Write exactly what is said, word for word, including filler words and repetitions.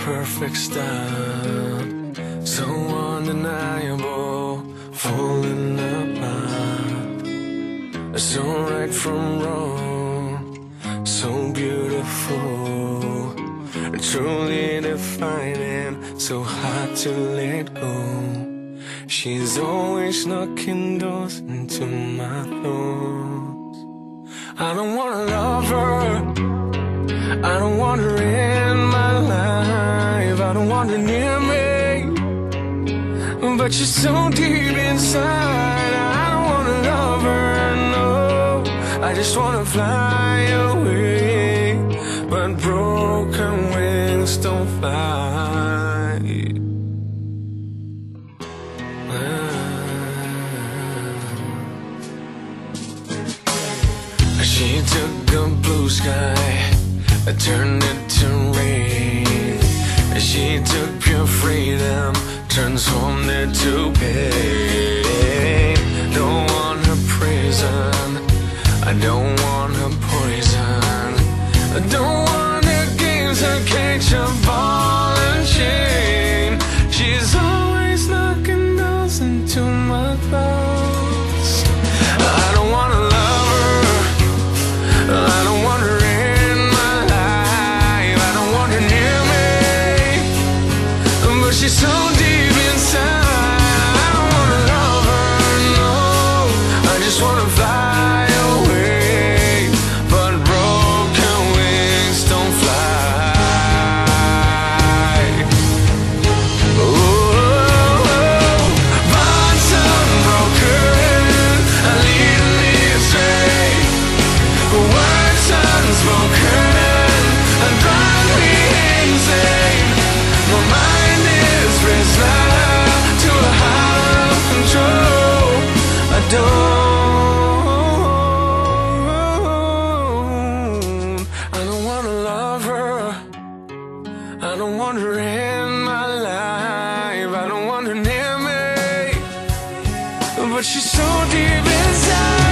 perfect style, so undeniable, falling apart, so right from wrong, so beautiful, truly defining, so hard to let go. She's always knocking doors into my thoughts. I don't wanna love her, I don't want her in my life, I don't want her near me, but she's so deep inside. I don't wanna love her, no, I just wanna fly away, but broken wings don't fly. She took a blue sky, turned it to rain. She took pure freedom, transformed it to pain. Don't want her prison, I don't want her poison, I don't want her games, her cage, her ball and chain. She's always knocking doors into my thoughts. I don't wanna love her, I don't want her in my life, I don't want her near me, but she's so deep inside. I don't wanna love her, no, I just wanna fly away, but broken wings don't fly. Oh, bonds unbroken, leading me astray. Words unspoken and drive me insane. My mind is prisoner to a higher of control. I don't, I don't wanna love her, I don't want her in my life, I don't want her near me, but she's so deep inside.